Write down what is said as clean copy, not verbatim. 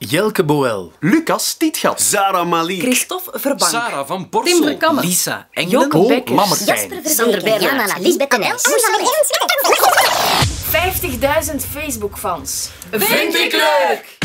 Jelke Boel. Lucas Tietgat. Zara Malik. Christophe Verbank. Sarah van Borsel. Tim Verkammen. Lisa Engelen. Joke Bekkers. Lammertijn. Sander Bernhard, Lisbeth de Nijs. 50.000 Facebook-fans. Vind ik leuk!